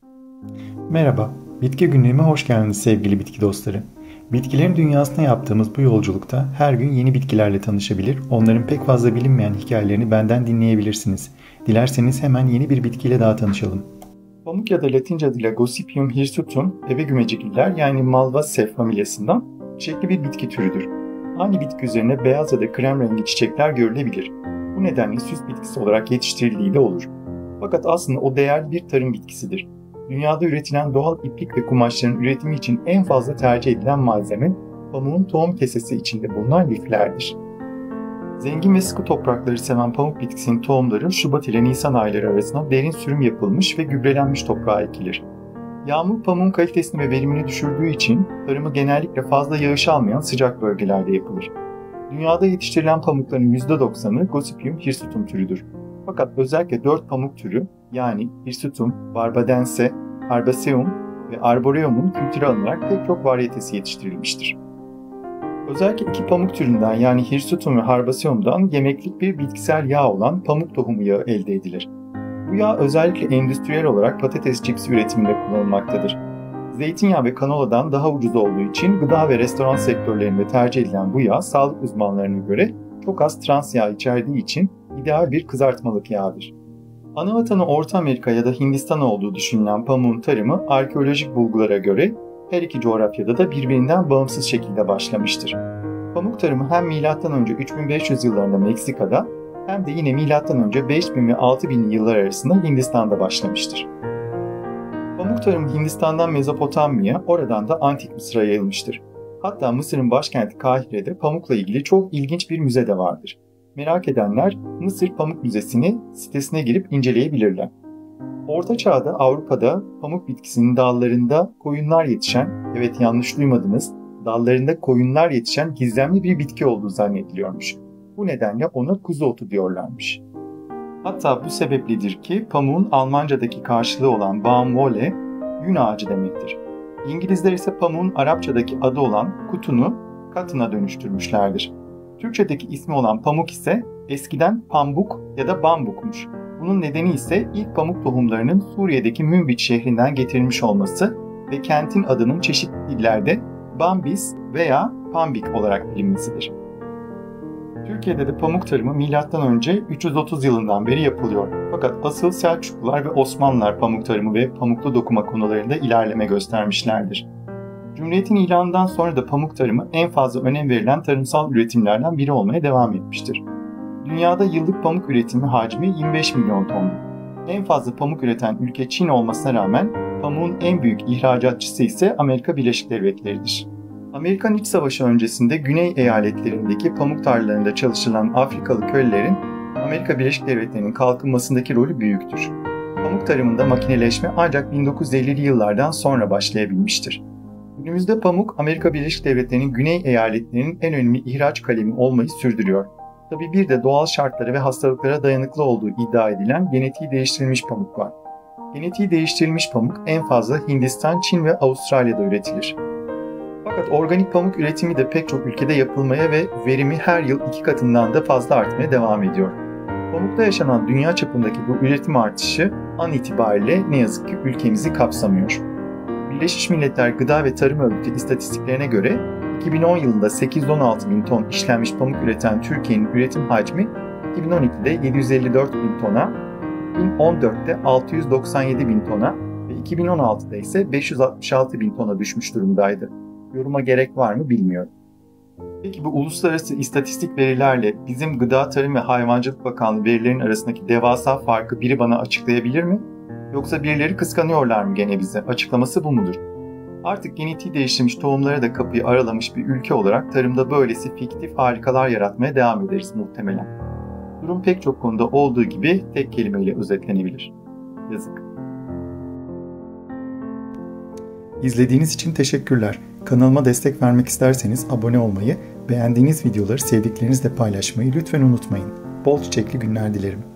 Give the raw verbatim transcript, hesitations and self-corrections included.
Merhaba, Bitki Günlüğü'me hoş geldiniz sevgili bitki dostları. Bitkilerin dünyasına yaptığımız bu yolculukta her gün yeni bitkilerle tanışabilir, onların pek fazla bilinmeyen hikayelerini benden dinleyebilirsiniz. Dilerseniz hemen yeni bir bitkiyle daha tanışalım. Pamuk ya da Latince adıyla Gossypium hirsutum, eve gümecikliler yani Malvaceae familyasından çiçekli bir bitki türüdür. Aynı bitki üzerine beyaz ya da krem rengi çiçekler görülebilir. Bu nedenle süs bitkisi olarak yetiştirildiği de olur. Fakat aslında o değerli bir tarım bitkisidir. Dünyada üretilen doğal iplik ve kumaşların üretimi için en fazla tercih edilen malzeme pamuğun tohum kesesi içinde bulunan liflerdir. Zengin ve sıkı toprakları seven pamuk bitkisinin tohumları Şubat ile Nisan ayları arasında derin sürüm yapılmış ve gübrelenmiş toprağa ekilir. Yağmur pamuğun kalitesini ve verimini düşürdüğü için tarımı genellikle fazla yağış almayan sıcak bölgelerde yapılır. Dünyada yetiştirilen pamukların yüzde doksanı Gossypium hirsutum türüdür. Fakat özellikle dört pamuk türü yani Hirsutum, Barbadense, Herbaceum ve Arboreum'un kültüre alınarak pek çok varyetesi yetiştirilmiştir. Özellikle iki pamuk türünden yani Hirsutum ve Herbaceum'dan yemeklik bir bitkisel yağ olan pamuk tohumu yağı elde edilir. Bu yağ özellikle endüstriyel olarak patates cipsi üretiminde kullanılmaktadır. Zeytinyağı ve kanoladan daha ucuz olduğu için gıda ve restoran sektörlerinde tercih edilen bu yağ sağlık uzmanlarına göre çok az trans yağ içerdiği için ideal bir kızartmalık yağdır. Anavatanı Orta Amerika ya da Hindistan olduğu düşünülen pamuğun tarımı arkeolojik bulgulara göre her iki coğrafyada da birbirinden bağımsız şekilde başlamıştır. Pamuk tarımı hem milattan önce üç bin beş yüz yıllarında Meksika'da hem de yine milattan önce beş bin ve altı binli yıllar arasında Hindistan'da başlamıştır. Pamuk tarımı Hindistan'dan Mezopotamya, oradan da Antik Mısır'a yayılmıştır. Hatta Mısır'ın başkenti Kahire'de pamukla ilgili çok ilginç bir müze de vardır. Merak edenler Mısır Pamuk Müzesi'ni sitesine girip inceleyebilirler. Orta Çağ'da Avrupa'da pamuk bitkisinin dallarında koyunlar yetişen, evet yanlış duymadınız, dallarında koyunlar yetişen gizemli bir bitki olduğu zannediliyormuş. Bu nedenle ona kuzu otu diyorlarmış. Hatta bu sebeplidir ki pamuğun Almanca'daki karşılığı olan baumwolle, yün ağacı demektir. İngilizler ise pamuğun Arapçadaki adı olan kutunu katına dönüştürmüşlerdir. Türkçedeki ismi olan pamuk ise eskiden pambuk ya da bambukmuş. Bunun nedeni ise ilk pamuk tohumlarının Suriye'deki Münbit şehrinden getirilmiş olması ve kentin adının çeşitli dillerde Bambis veya Pambik olarak bilinmesidir. Türkiye'de de pamuk tarımı milattan önce üç yüz otuz yılından beri yapılıyor. Fakat asıl Selçuklular ve Osmanlılar pamuk tarımı ve pamuklu dokuma konularında ilerleme göstermişlerdir. Cumhuriyetin ilanından sonra da pamuk tarımı en fazla önem verilen tarımsal üretimlerden biri olmaya devam etmiştir. Dünyada yıllık pamuk üretimi hacmi yirmi beş milyon tondur. En fazla pamuk üreten ülke Çin olmasına rağmen pamuğun en büyük ihracatçısı ise Amerika Birleşik Devletleri'dir. Amerikan İç Savaşı öncesinde Güney eyaletlerindeki pamuk tarlalarında çalışılan Afrikalı kölelerin Amerika Birleşik Devletleri'nin kalkınmasındaki rolü büyüktür. Pamuk tarımında makineleşme ancak bin dokuz yüz ellili yıllardan sonra başlayabilmiştir. Günümüzde pamuk, Amerika Birleşik Devletleri'nin güney eyaletlerinin en önemli ihraç kalemi olmayı sürdürüyor. Tabii bir de doğal şartlara ve hastalıklara dayanıklı olduğu iddia edilen genetiği değiştirilmiş pamuk var. Genetiği değiştirilmiş pamuk en fazla Hindistan, Çin ve Avustralya'da üretilir. Fakat organik pamuk üretimi de pek çok ülkede yapılmaya ve verimi her yıl iki katından da fazla artmaya devam ediyor. Pamukta yaşanan dünya çapındaki bu üretim artışı an itibariyle ne yazık ki ülkemizi kapsamıyor. Birleşmiş Milletler Gıda ve Tarım Örgütü istatistiklerine göre iki bin on yılında sekiz yüz on altı bin ton işlenmiş pamuk üreten Türkiye'nin üretim hacmi iki bin on ikide yedi yüz elli dört bin tona, iki bin on dörtte altı yüz doksan yedi bin tona ve iki bin on altıda ise beş yüz altmış altı bin tona düşmüş durumdaydı. Yoruma gerek var mı bilmiyorum. Peki bu uluslararası istatistik verilerle bizim Gıda Tarım ve Hayvancılık Bakanlığı verilerinin arasındaki devasa farkı biri bana açıklayabilir mi? Yoksa birileri kıskanıyorlar mı gene bize? Açıklaması bu mudur? Artık genetiği değiştirmiş tohumlara da kapıyı aralamış bir ülke olarak tarımda böylesi fiktif harikalar yaratmaya devam ederiz muhtemelen. Durum pek çok konuda olduğu gibi tek kelimeyle özetlenebilir. Yazık. İzlediğiniz için teşekkürler. Kanalıma destek vermek isterseniz abone olmayı, beğendiğiniz videoları sevdiklerinizle paylaşmayı lütfen unutmayın. Bol çiçekli günler dilerim.